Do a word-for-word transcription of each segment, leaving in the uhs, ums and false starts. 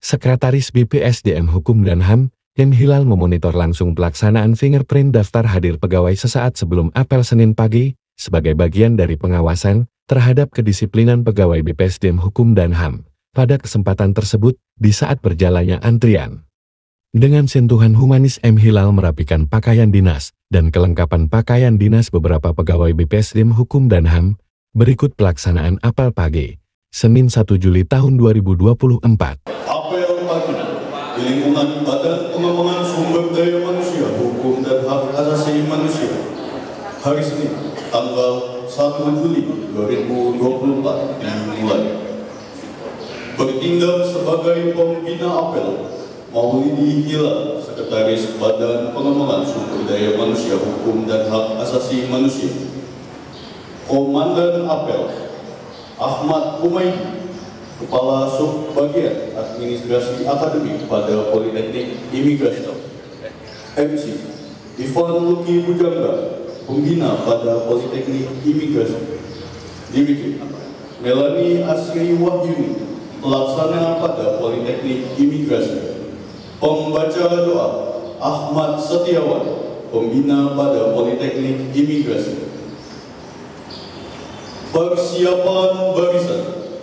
Sekretaris B P S D M Hukum dan H A M, M. Hilal memonitor langsung pelaksanaan fingerprint daftar hadir pegawai sesaat sebelum apel Senin pagi, sebagai bagian dari pengawasan terhadap kedisiplinan pegawai B P S D M Hukum dan H A M. Pada kesempatan tersebut, di saat berjalannya antrian, dengan sentuhan humanis M. Hilal merapikan pakaian dinas dan kelengkapan pakaian dinas beberapa pegawai B P S D M Hukum dan H A M. Berikut pelaksanaan apel pagi, Senin satu Juli tahun dua ribu dua puluh empat. Apel pagi di lingkungan Badan Pengembangan Sumber Daya Manusia, Hukum dan Hak Asasi Manusia, hari Senin, tanggal satu Juli dua ribu dua puluh empat dimulai. Bertindak sebagai pembina apel, Maulidi Hilal, Sekretaris Badan Pengembangan Sumber Daya Manusia, Hukum dan Hak Asasi Manusia. Komandan apel, Ahmad Kumaidi, Kepala Subbagian Administrasi Akademik pada Politeknik Imigrasi. M C, Ivan Luki Bujangga, Pembina pada Politeknik Imigrasi. Dirjen, Melani Asri Wahyuni, Pelaksana pada Politeknik Imigrasi. Pembaca doa, Ahmad Setiawan, Pembina pada Politeknik Imigrasi. Persiapan barisan.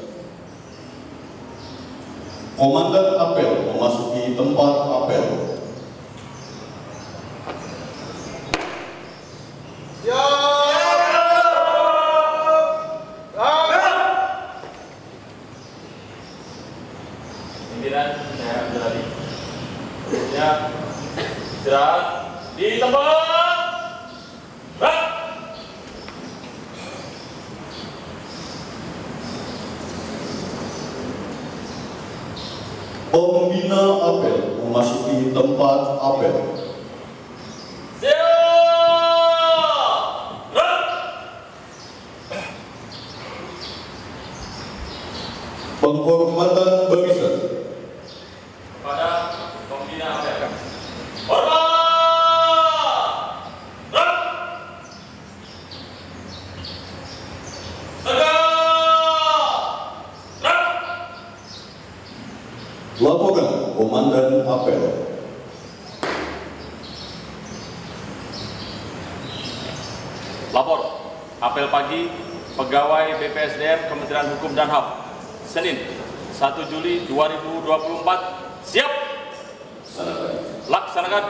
Komandan apel memasuki tempat apel. Pimpinan, saya ambil lagi. Ya, istirahat di tempat. Pembina apel memasuki tempat apel. Penghormatan barisan. Pada pembina apel. Laporan Komandan apel. Lapor, apel pagi pegawai B P S D M Kementerian Hukum dan H A M, Senin satu Juli dua ribu dua puluh empat. Siap. Laksanakan.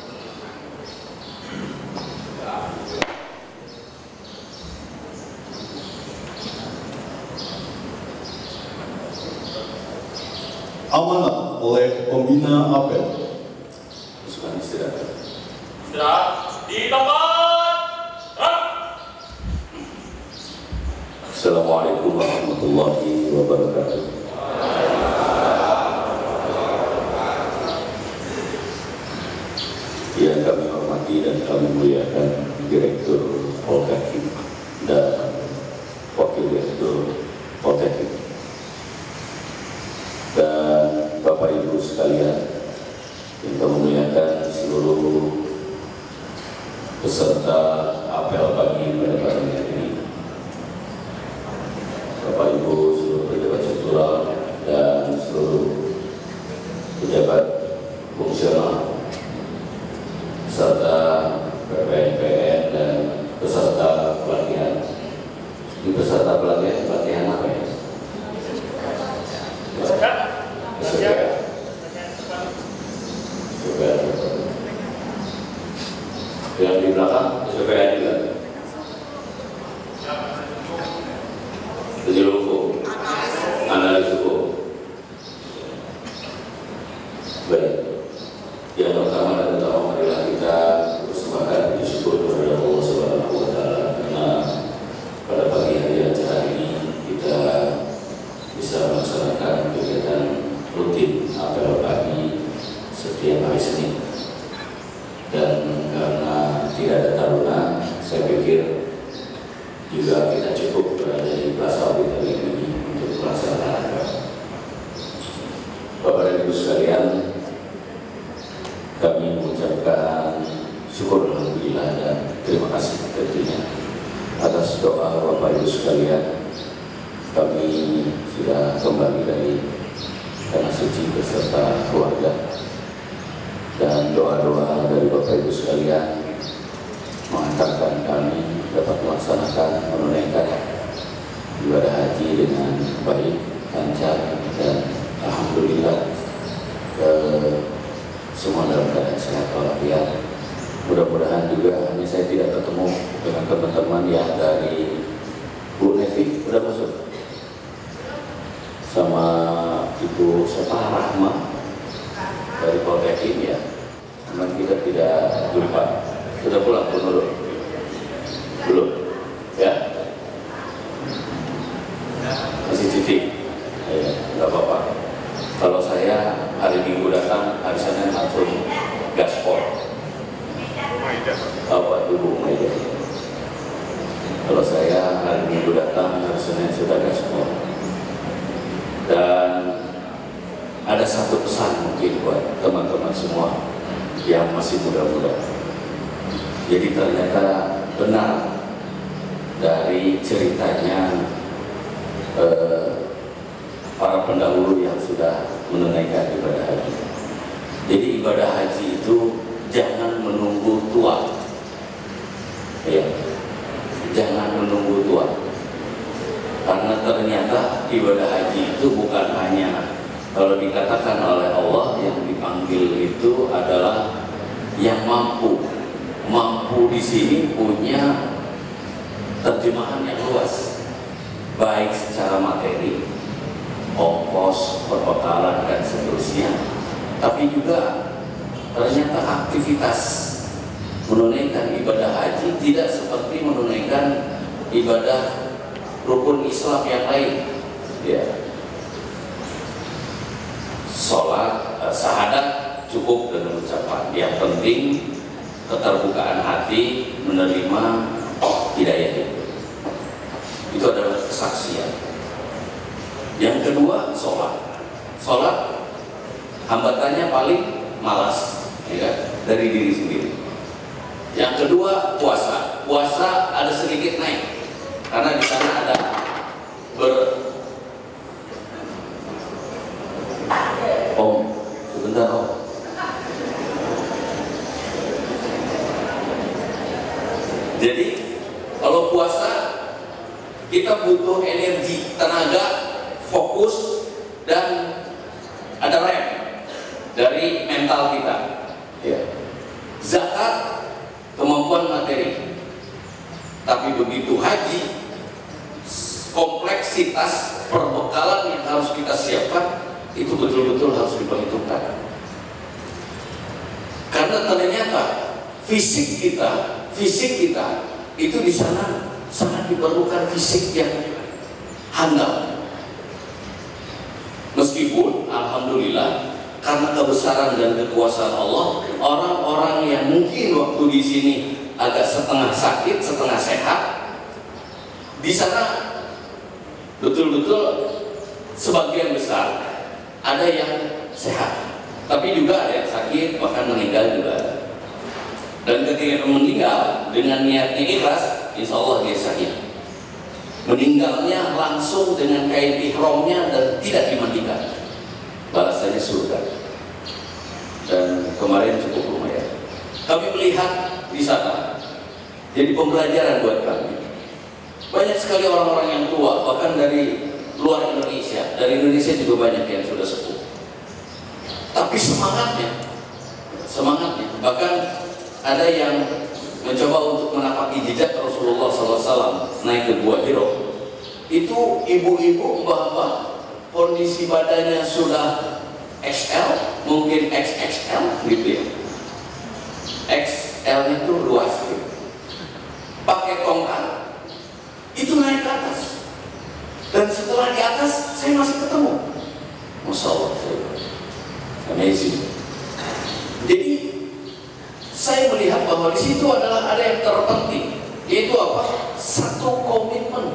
Amanat oleh pembina apel. Silakan istirahat. Istirahat di tempat. Assalamualaikum warahmatullahi wabarakatuh. Yang kami hormati dan kami muliakan Direktur Polteknik dan Wakil Direktur Polteknik. Dan Bapak Ibu sekalian yang kami muliakan, seluruh peserta apel pagi pada pagi hari ini, Bapak Ibu seluruh pejabat struktural dan seluruh pejabat fungsional serta P P N P N dan peserta pelatihan. Di peserta pelatihan, pelatihan apa ya? Yang di belakang S P N juga. Penjual hukum, analis hukum. Baik. Yang pertama dan utama, marilah kita bersemakan bersyukur kepada Allah Subhanahu wa Ta'ala karena pada pagi hari yang cerah ini kita bisa melaksanakan kegiatan rutin apel pagi setiap hari Senin. Dan karena tidak ada taruna, saya pikir juga kita cukup berada di Plaza Audit hari ini untuk pelaksanaan apel. Bapak dan Ibu sekalian, kami mengucapkan syukur alhamdulillah dan terima kasih tentunya atas doa Bapak Ibu sekalian. Kami sudah kembali dari tanah suci beserta keluarga, dan doa-doa dari Bapak Ibu sekalian mengantarkan kami dapat melaksanakan menunaikan ibadah haji dengan baik, lancar, dan alhamdulillah eh, semua dalam keadaan sehat walafiat. Mudah-mudahan juga hanya saya tidak ketemu dengan teman-teman yang dari Bu Nevi udah masuk, sama Ibu Sepa Rahma dari Poltekin ya, teman kita tidak jumpa. Sudah pulang pun belum? Belum? Ya? Masih cuti? Ya, nggak apa-apa. Kalau saya hari Minggu datang, hari Senin langsung gaspol. Apa itu Bu Maida? Kalau saya hari Minggu datang, hari Senin sudah gaspol. Dan ada satu pesan mungkin buat teman-teman semua yang masih muda-muda. Jadi ternyata benar dari ceritanya eh, para pendahulu yang sudah menunaikan ibadah haji. Jadi ibadah haji itu jangan menunggu tua, ya, jangan menunggu tua. Karena ternyata ibadah haji itu bukan hanya, kalau dikatakan oleh Allah, yang dipanggil itu adalah yang mampu. Mampu di sini punya terjemahan yang luas, baik secara materi, ongkos, perbekalan, dan seterusnya. Tapi juga ternyata aktivitas menunaikan ibadah haji tidak seperti menunaikan ibadah rukun Islam yang lain, ya. Sholat, eh, syahadat cukup dengan ucapan. Yang penting keterbukaan hati menerima hidayah itu. Itu adalah kesaksian. Yang kedua, sholat. Sholat hambatannya paling malas, ya kan? Dari diri sendiri. Yang kedua, puasa. Puasa ada sedikit naik karena di sana ada ber Om, sebentar Om. Jadi kalau puasa kita butuh energi, tenaga, fokus, dan ada rem dari mental kita. Ya. Zakat kemampuan materi. Tapi begitu haji, kompleksitas perbekalan yang harus kita siapkan itu betul-betul harus diperhitungkan. Karena ternyata fisik kita, fisik kita itu di sana sangat diperlukan fisik yang handal. Meskipun alhamdulillah karena kebesaran dan kekuasaan Allah, orang-orang yang mungkin waktu di sini agak setengah sakit, setengah sehat, di sana betul-betul sebagian besar ada yang sehat, tapi juga ada yang sakit, bahkan meninggal juga. Dan ketika meninggal dengan niatnya ikhlas, insya Allah dia sakit. Meninggalnya langsung dengan kain ihramnya dan tidak dimandikan, balasannya surga. Dan kemarin cukup lumayan. Kami melihat di sana, jadi pembelajaran buat kami. Banyak sekali orang-orang yang tua, bahkan dari luar Indonesia, dari Indonesia juga banyak yang sudah sepuh. Tapi semangatnya, semangatnya, bahkan ada yang mencoba untuk menapaki jejak Rasulullah shallallahu alaihi wasallam naik ke Gua Hiro. Itu ibu-ibu, mbah-mbah, kondisi badannya sudah X L, mungkin X X L gitu ya. X L-nya itu luas gitu. Pakai tongkat, itu naik ke atas. Dan setelah di atas, saya masih ketemu. Masya Allah, amazing. Jadi saya melihat bahwa di situ adalah ada yang terpenting, yaitu apa? Satu komitmen,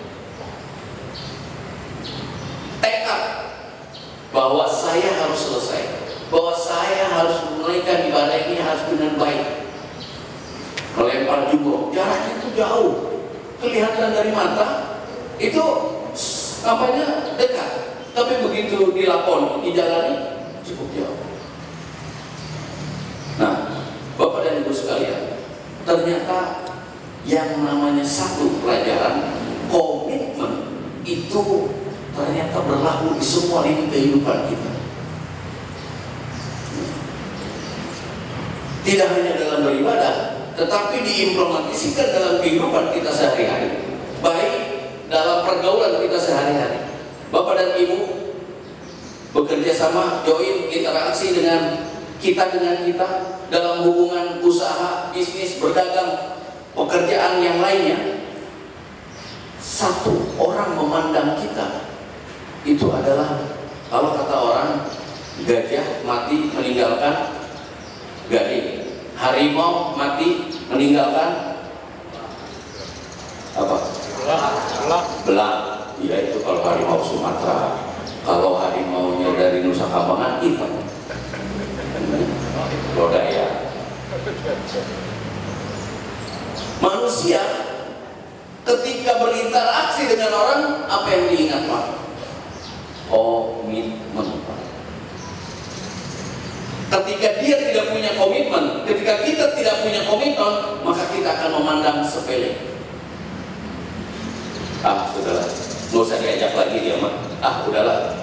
tekad bahwa saya harus selesai, bahwa saya harus menunaikan ibadah ini harus dengan baik. Melempar jumroh, jaraknya itu jauh, kelihatan dari mata, itu namanya dekat. tapi begitu dilakoni, dijalani, cukup jauh. Nah, Bapak dan Ibu sekalian, ternyata yang namanya satu pelajaran, komitmen itu ternyata berlaku di semua lini kehidupan kita. Tidak hanya dalam beribadah, tetapi diimplementasikan dalam kehidupan kita sehari-hari, baik dalam pergaulan kita sehari-hari. Bapak dan Ibu bekerja sama, join, interaksi dengan kita dengan kita dalam hubungan usaha, bisnis, berdagang, pekerjaan yang lainnya. Satu orang memandang kita itu adalah, kalau kata orang, gajah mati meninggalkan gading, harimau mati meninggalkan apa? Belang. Belang. Ya itu kalau harimau Sumatera. Kalau harimaunya dari Nusa Kambangan, hitam. Lodaya. Manusia ketika berinteraksi dengan orang, apa yang diingat Pak? Komitmen. Ketika dia tidak punya komitmen, ketika kita tidak punya komitmen, maka kita akan memandang sepele. Ah, sudahlah, nggak usah diajak lagi dia mah. Ah, udahlah.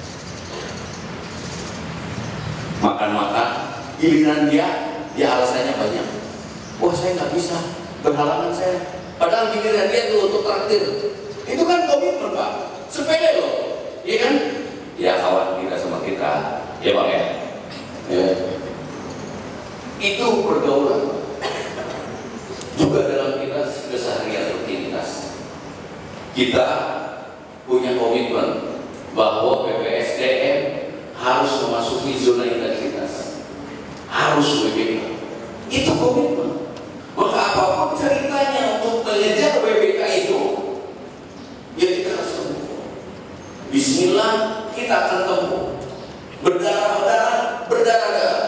Makan-makan, giliran dia, dia alasannya banyak. Wah, saya nggak bisa, berhalangan saya. Padahal giliran dia tuh untuk traktir. Itu kan komitmen Pak, sepele loh, iya kan? Ya kawan kita sama kita, ya Bang ya. Ya. Itu pergaulan juga dalam kita keseharian rutinitas. Kita punya komitmen bahwa B P S D M harus memasuki zona integritas, harus W B K. Itu komitmen. Maka apapun ceritanya untuk mengejar W B K itu, ya kita harus tempuh. Bismillah, kita akan tempuh. Berdarah-darah, berdarah-darah.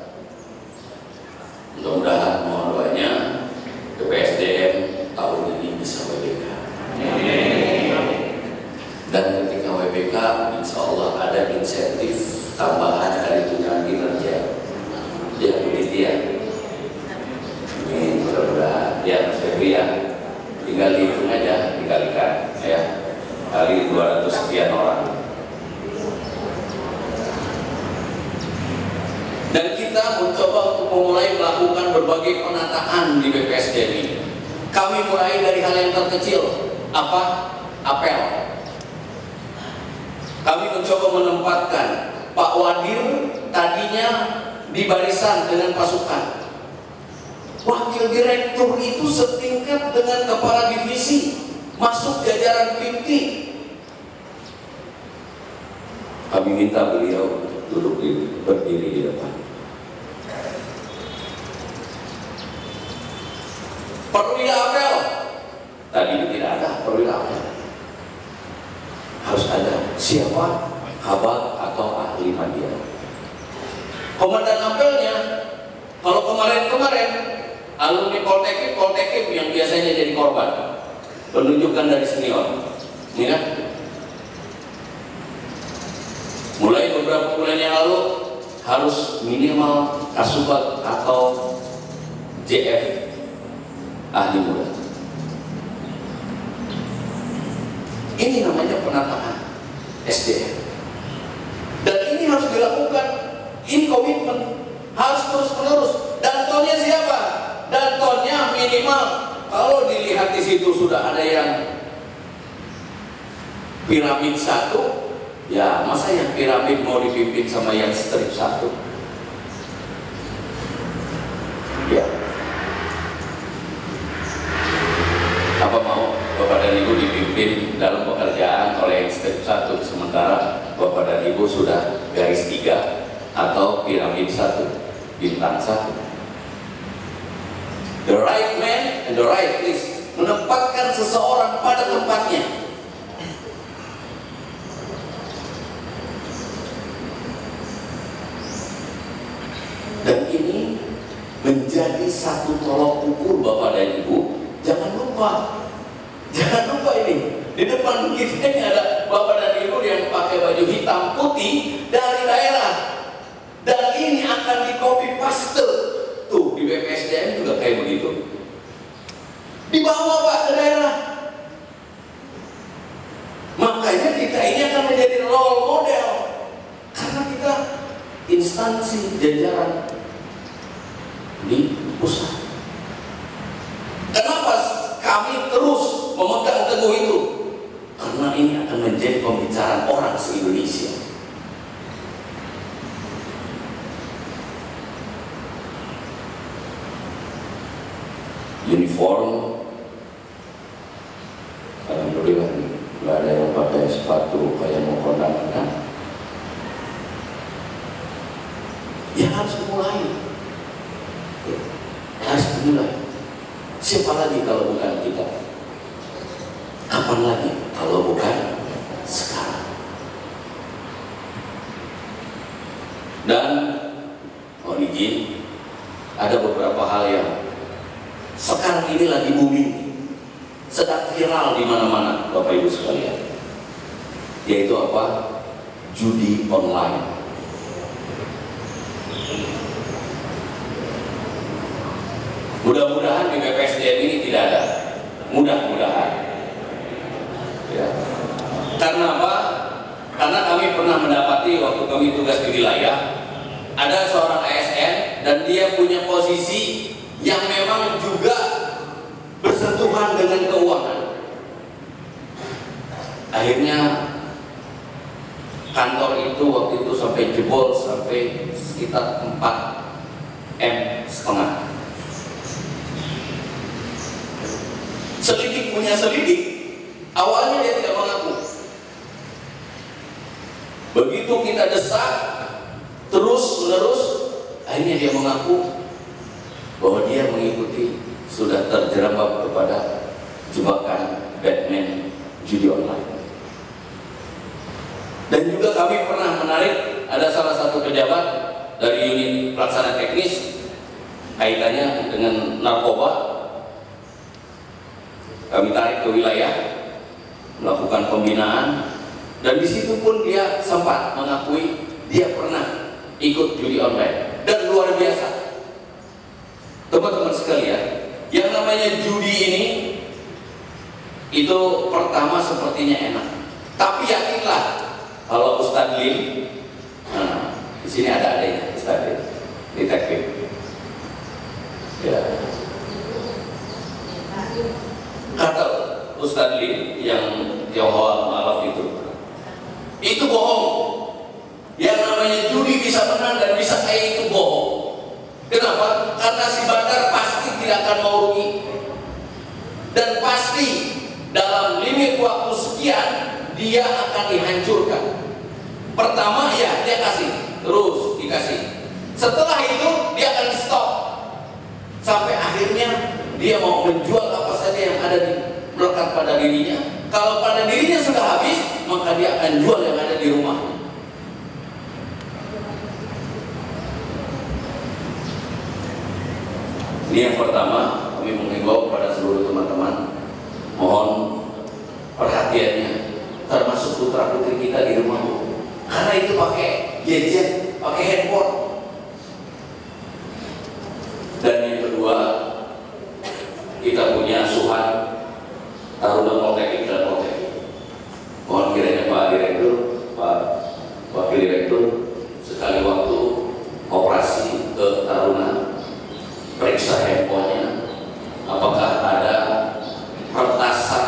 Mudah-mudahan mohon doanya B P S D M tahun ini bisa W B K. Dan ketika W B K, insya Allah ada insentif tambahan dari tunjangan kinerja. Ya begitu ya. Ini mudah-mudahan ya Mas Febri ya. Tinggal dihitung aja, dikalikan ya. Kali dua ratus sekian orang. Dan kita mencoba untuk memulai melakukan berbagai penataan di B P S D M ini. Kami mulai dari hal yang terkecil, apa? Apel. Kami mencoba menempatkan Pak Wadir tadinya di barisan dengan pasukan. Wakil direktur itu setingkat dengan kepala divisi, masuk jajaran Pimti. Kami minta beliau duduk di, berdiri di depan. Perwira apel. Tadi tidak ada perwira apel. Harus ada siapa? Kabak atau ahli media. Komandan apelnya, kalau kemarin-kemarin alumni Poltekkip, Poltekkip yang biasanya jadi korban, penunjukan dari senior, ini kan? Mulai beberapa bulan yang lalu harus minimal Kasubat atau J F ahli muda. Ini namanya penataan S D M. Dan ini harus dilakukan. Ini komitmen harus terus menerus. Dantonnya siapa? Dantonnya minimal. Kalau dilihat di situ sudah ada yang piramid satu, ya masa yang piramid mau dipimpin sama yang strip satu? Ya. Apa mau Bapak dan Ibu dipimpin dalam pekerjaan oleh yang step satu, sementara Bapak dan Ibu sudah garis tiga atau piramid satu, bintang satu? The right man and the right place, menempatkan seseorang pada tempatnya. Dan ini menjadi satu tolok ukur Bapak dan Ibu. Jangan lupa, jangan lupa ini di depan kita ini ada Bapak dan Ibu yang pakai baju kita ini akan menjadi role model karena kita instansi jajaran di pusat. Kenapa kami terus memegang teguh itu? Karena ini akan menjadi pembicaraan orang se-Indonesia. Uniform, alhamdulillah nggak ada yang pakai sepatu kayak mau kondangan. Ya harus mulai, ya, harus mulai. Siapa lagi kalau bukan kita? Kapan lagi kalau bukan sekarang? Dan mohon izin, ada beberapa hal yang sekarang ini lagi booming, sedang viral di mana-mana, Bapak Ibu sekalian. Yaitu apa? Judi online. Mudah-mudahan di B P S D M ini tidak ada. Mudah-mudahan. Ya. Karena apa? Karena kami pernah mendapati waktu kami tugas di wilayah, ada seorang A S N dan dia punya posisi yang memang juga bersentuhan dengan keuangan. Akhirnya kantor itu waktu itu sampai jebol sampai sekitar empat M setengah. Selidik punya selidik, awalnya dia tidak mengaku. Begitu kita desak terus menerus, akhirnya dia mengaku bahwa dia mengikuti, sudah terjerembab kepada jebakan Batman judi online. Dan juga kami pernah menarik, ada salah satu pejabat dari unit pelaksana teknis kaitannya dengan narkoba. Kami tarik ke wilayah, melakukan pembinaan, dan di situ pun dia sempat mengakui dia pernah ikut judi online. Dan luar biasa, teman-teman sekalian, yang namanya judi ini itu pertama sepertinya enak, tapi yakinlah kalau Ustadz Lim, nah, di sini ada adanya Ustadz Lim, detektif, ya. Kata Ustadz Lim yang Tionghoa Malaf itu, itu bohong. Yang namanya judi bisa menang dan bisa kaya itu bohong. Kenapa? Karena si bandar pasti tidak akan mau rugi, dan pasti dalam limit waktu sekian dia akan dihancurkan. Pertama ya dia kasih, terus dikasih. Setelah itu dia akan stop sampai akhirnya dia mau menjual apa saja yang ada di melekat pada dirinya. Kalau pada dirinya sudah habis, maka dia akan jual yang ada di rumahnya. Ini yang pertama, kami menghimbau kepada seluruh teman-teman, mohon perhatiannya, termasuk putra putri kita di rumah, karena itu pakai gadget, pakai handphone. Dan yang kedua, kita punya asuhan Taruna Politeknik dan Politeknik. Mohon kiranya Pak Direktur, Pak Wakil Direktur, sekali waktu operasi ke Taruna, periksa handphonenya, apakah ada pertasan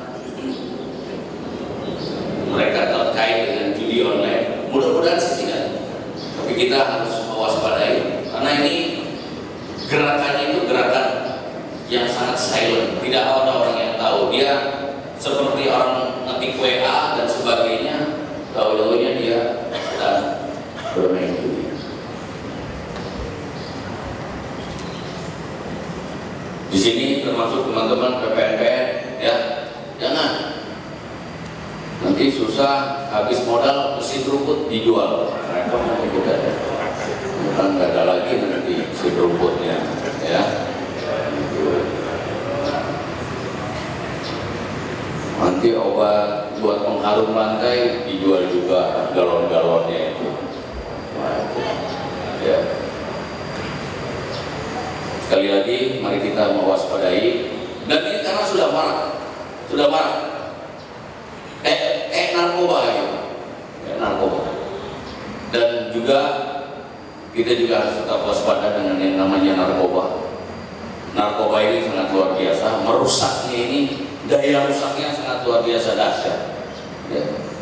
mereka terkait dengan judi online. Mudah-mudahan sih tidak, tapi kita harus mewaspadai karena ini gerakannya itu gerakan yang sangat silent, tidak ada orang yang tahu. Dia seperti orang ngetik W A dan sebagainya, tahu-tahunya dia sedang bermain judi. Di sini termasuk teman-teman P P N P N, ya, jangan nanti susah, habis modal mesin rumput dijual, mereka nanti kita bukan nggak ada lagi nanti mesin rumputnya, ya. Nanti obat buat pengharum lantai dijual juga galon-galonnya itu. Nah, ya. Sekali lagi, mari kita mewaspadai. Dan ini karena sudah marah, sudah marah. Kayak, kayak narkoba gitu. Ya, narkoba. Dan juga kita juga harus tetap waspada dengan yang namanya narkoba. Narkoba ini sangat luar biasa, merusaknya ini, daya rusaknya sangat luar biasa dahsyat. Ya.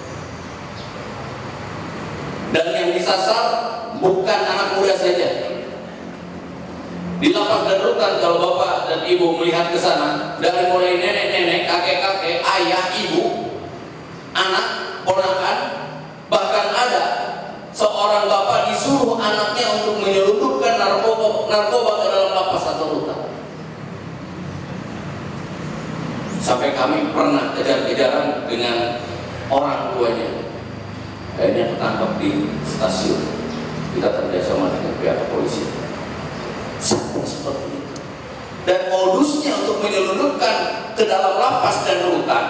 Dan yang disasar bukan anak muda saja. Di lapas dan rutan kalau bapak dan ibu melihat ke sana, dari mulai nenek-nenek, kakek-kakek, ayah, ibu, anak, ponakan, bahkan ada seorang bapak disuruh anaknya untuk menyelundupkan narkoba, narkoba ke dalam lapas atau rutan. Sampai kami pernah kejar-kejaran dengan orang tuanya. Akhirnya ketangkap di stasiun. Kita kerjasama dengan pihak polisi. Sampai seperti itu. Dan modusnya untuk menyelundupkan ke dalam lapas dan rutan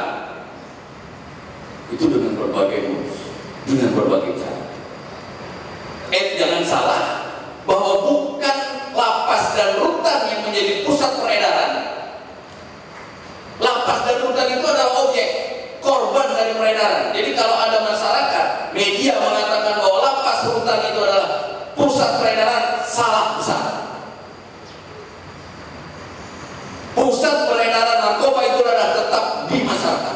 itu dengan berbagai modus, dengan berbagai cara. Eh jangan salah bahwa bukan lapas dan rutan yang menjadi pusat peredaran. Lapas dan rutan itu adalah objek, korban dari peredaran. Jadi kalau ada masyarakat, media mengatakan bahwa lapas rutan itu adalah pusat peredaran, salah besar. Pusat peredaran narkoba itu adalah tetap di masyarakat.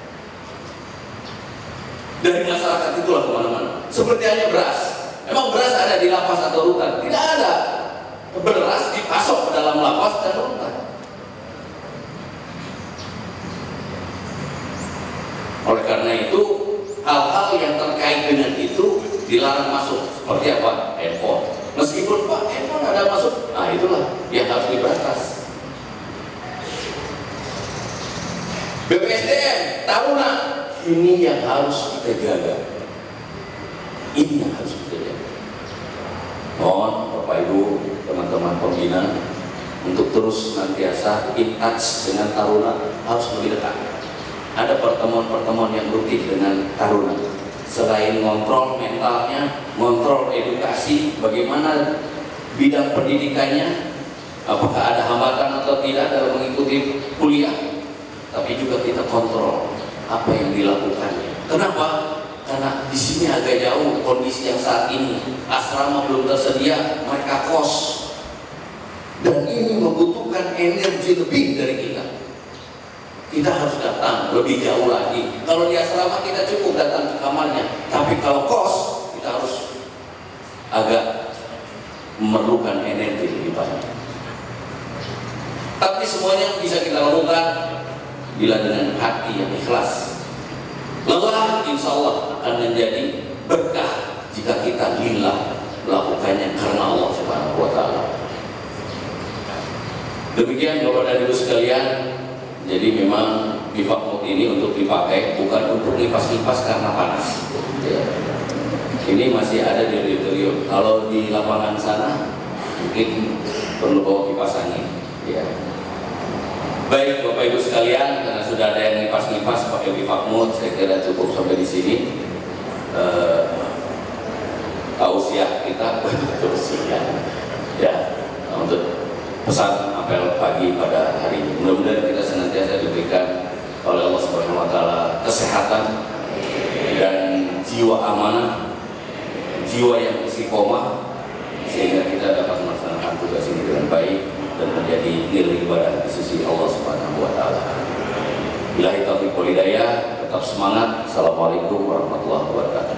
Dari masyarakat itulah kemana-mana. Seperti hanya beras. Emang beras ada di lapas atau rutan? Tidak ada. Beras dipasok ke dalam lapas dan rutan. Oleh karena itu, hal-hal yang terkait dengan itu dilarang masuk. Seperti apa? Handphone. Meskipun Pak, handphone ada masuk, nah itulah yang harus diberantas. B P S D M, Taruna, ini yang harus kita jaga. Ini yang harus kita jaga. Mohon Bapak Ibu, teman-teman pembina, untuk terus senantiasa in touch dengan Taruna, harus lebih dekat. Ada pertemuan-pertemuan yang rutin dengan Taruna. Selain ngontrol mentalnya, ngontrol edukasi, bagaimana bidang pendidikannya, apakah ada hambatan atau tidak dalam mengikuti kuliah, tapi juga kita kontrol apa yang dilakukannya. Kenapa? Karena di sini agak jauh kondisi yang saat ini, asrama belum tersedia, mereka kos, dan ini membutuhkan energi lebih dari kita. Kita harus datang lebih jauh lagi. Kalau di asrama kita cukup datang ke kamarnya, tapi kalau kos kita harus agak memerlukan energi lebih banyak. Tapi semuanya bisa kita lakukan bila dengan hati yang ikhlas. Lelah insya Allah akan menjadi berkah jika kita lillah melakukannya karena Allah Subhanahu wa Ta'ala. Demikian Bapak dan Ibu sekalian. Jadi memang bivakmut ini untuk dipakai bukan untuk lipas-lipas karena panas. Ya. Ini masih ada di auditorium. Kalau di lapangan sana mungkin perlu bawa kipas angin. Ya. Baik Bapak Ibu sekalian, karena sudah ada yang lipas-lipas pakai bivakmut, saya kira cukup sampai di sini. Uh, tausiah kita tausiah ya untuk pesan apel pagi pada hari ini. Mudah-mudahan kita senantiasa diberikan oleh Allah Subhanahu wa Ta'ala kesehatan dan jiwa amanah, jiwa yang istiqomah, sehingga kita dapat melaksanakan tugas ini dengan baik dan menjadi nilai ibadah di sisi Allah Subhanahu wa Ta'ala. Billahi taufiq wal hidayah, tetap semangat. Assalamualaikum warahmatullahi wabarakatuh.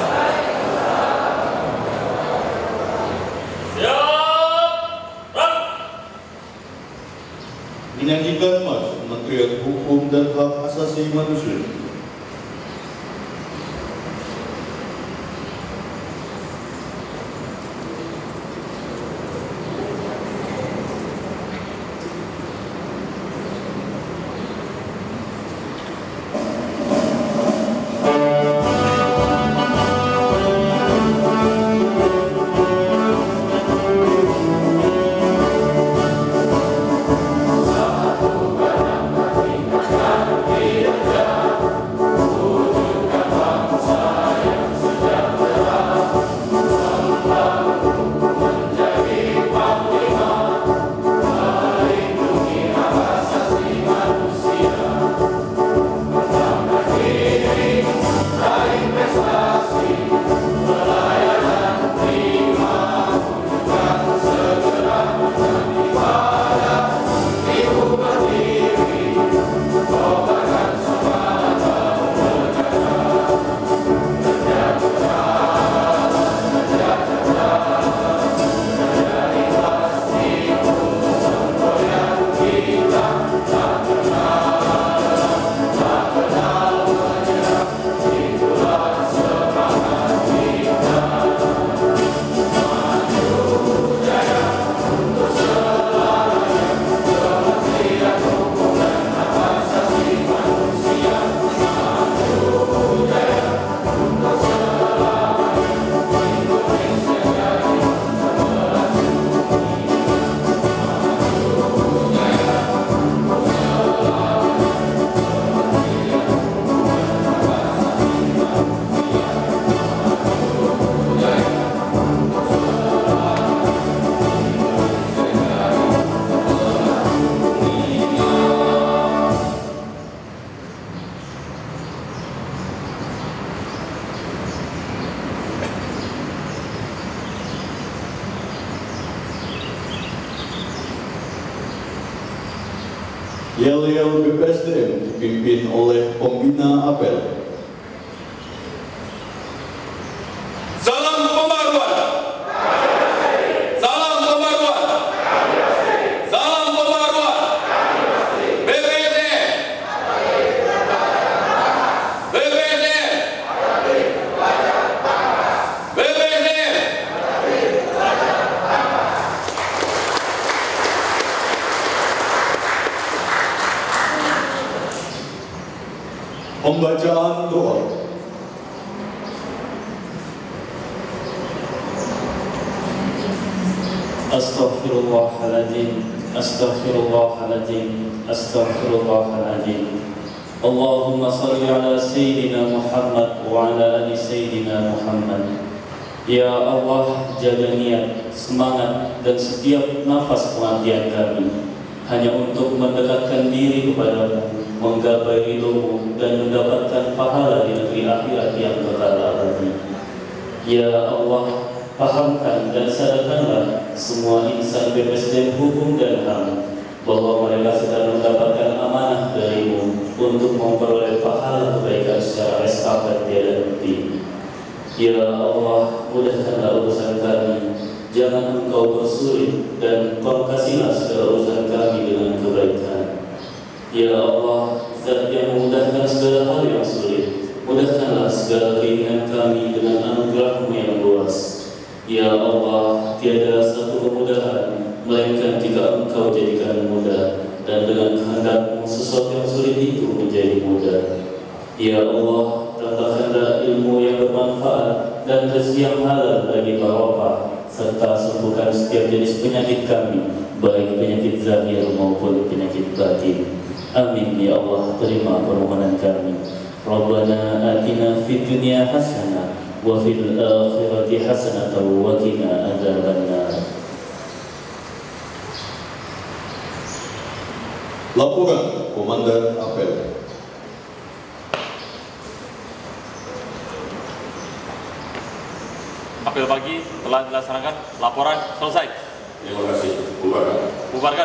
Menyanyikan Mas Kementerian Hukum dan Hak Asasi Manusia. Satu badan bertingkatkan kinerja Yel-yel B P S D M dipimpin oleh Pembina Apel. Salam pembaruan. Salam pembaruan. Salam pembaruan. B P S D M. B P S D M. B P S D M. Pembacaan doa. Astaghfirullahaladzim, astaghfirullahaladzim, astaghfirullahaladzim. Allahumma salli ala Sayyidina Muhammad wa ala ali Sayyidina Muhammad. Ya Allah, jaga niat, semangat, dan setiap nafas penantian kami hanya untuk mendekatkan diri kepadamu, menggapai ridhomu, dan mendapatkan pahala di negeri akhirat yang kekal abadi. Ya Allah, pahamkan dan sadarkanlah semua insan B P S D M Hukum dan H A M bahwa mereka sedang mendapatkan amanah darimu untuk memperoleh pahala kebaikan secara estafet tiada henti. Ya Allah, mudahkanlah urusan kami, jangan engkau persulit, dan pangkasilah segala urusan kami dengan kebaikan. Ya Allah, Zat yang memudahkan segala hal yang sulit, mudahkanlah segala keinginan kami dengan anugerah-Mu yang luas. Ya Allah, tiada satu kemudahan melainkan jika Engkau jadikan mudah, dan dengan kehendak-Mu sesuatu yang sulit itu menjadi mudah. Ya Allah, tambahkanlah ilmu yang bermanfaat dan rezeki yang halal bagi barokah, serta sembuhkan setiap jenis penyakit kami, baik penyakit zahir maupun penyakit batin. Amin ya Allah, terima permohonan kami. Rabbana atina fid dunya hasanah wa fil akhirati hasanah wa qina adzabannar. Laporan Komandan Apel. Apel pagi telah dilaksanakan. Laporan selesai. Terima kasih. Bubarkan. Bubarkan.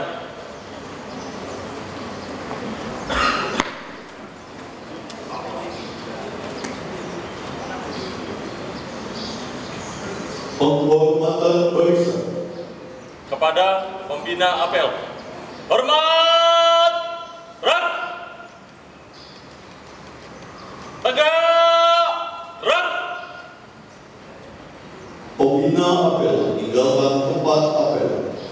Penghormatan barisan. Kepada pembina apel. Hormat! Rak! Tegak! Rak! Pembina apel tinggalkan tempat apel.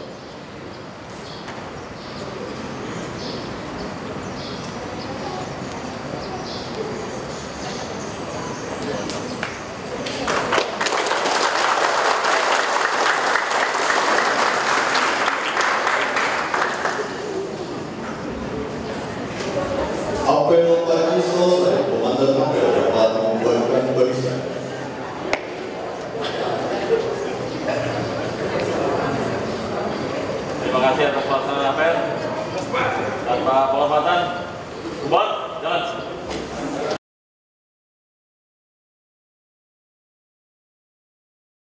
Apel pagi selesai, Komandan apel dapat membubarkan barisan. Terima kasih atas pelaksanaan apel. Tanpa penghormatan, bubar.